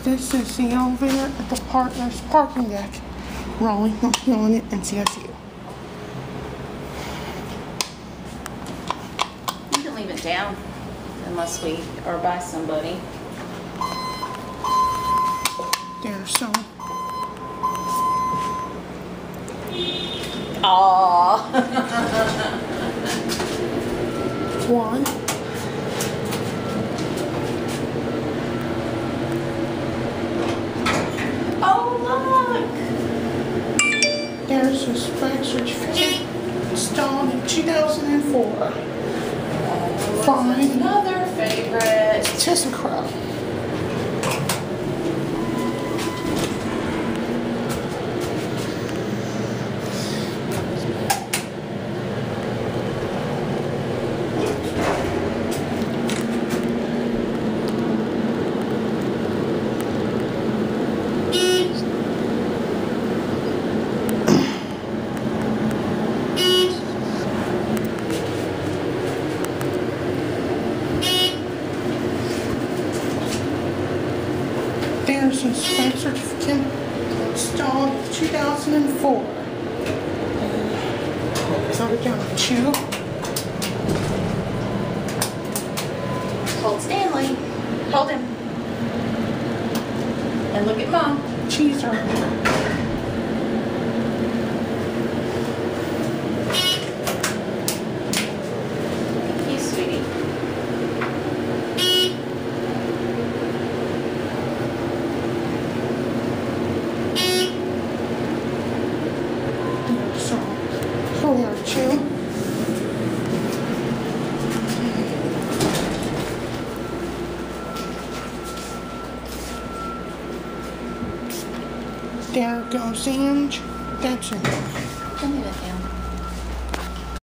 This is the elevator at the partner's parking deck. Rolling, on it, and CSU. You can leave it down unless we are by somebody. There's some. Aww. One. Oh, look. There's a spec certificate installed in 2004. Fine. Another favorite. ThyssenKrupp. There's a spec certificate installed in 2004. So we're down to 2. Hold Stanley. Hold him. And look at Mom. Cheeser. You sweetie. So we are 2. There goes Ange. That's it. Come get it down.